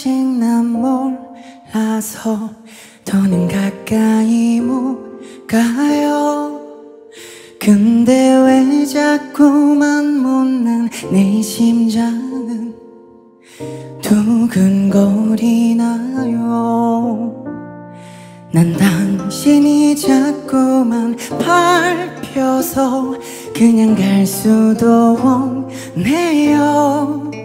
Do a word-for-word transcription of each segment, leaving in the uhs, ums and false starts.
아직 난 몰라서 더는 가까이 못 가요. 근데 왜 자꾸만 못난 내 심장은 두근거리나요. 난 당신이 자꾸만 밟혀서 그냥 갈 수도 없네요.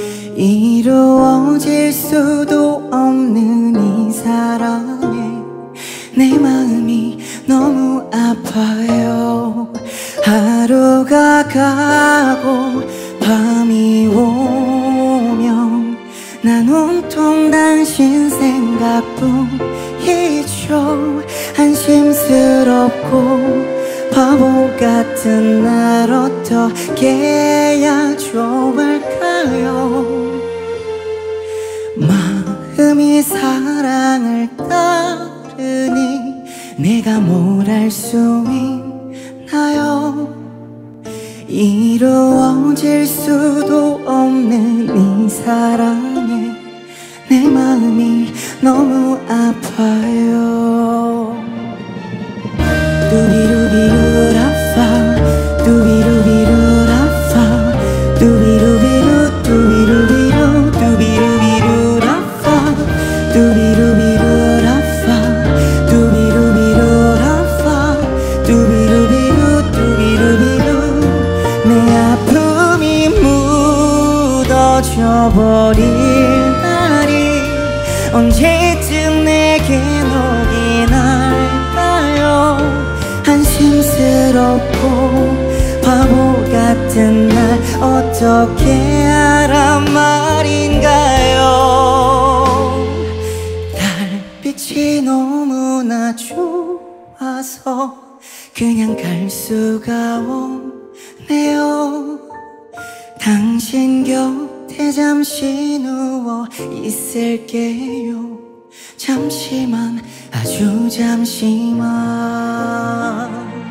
이루어질 수도 없는 이 사랑에 내 마음이 너무 아파요. 하루가 가고 밤이 오면 난 온통 당신 생각뿐이죠. 안심스럽고 바보 같은 날 어떻게 해야 좋을까요? 마음이 사랑을 따르니 내가 뭘 할 수 있나요? 이루어질 수도 없는 이 사랑에 내 마음이 너무 아파요. 두비루비루라파 두비루비루라파 두비루비루 두비루비루 두비루비루라파 두비루비루라파 두비루비루라파 두비루비루 두비루비루 내 아픔이 묻어져 버릴 날이 언제쯤 내게 오긴 할까요? 안심스럽고 바보 같은 날 어떻게 하란 말인가요? 달빛이 너무나 좋아서 그냥 갈 수가 없네요. 당신 곁에 잠시 누워 있을게요. 잠시만, 아주 잠시만.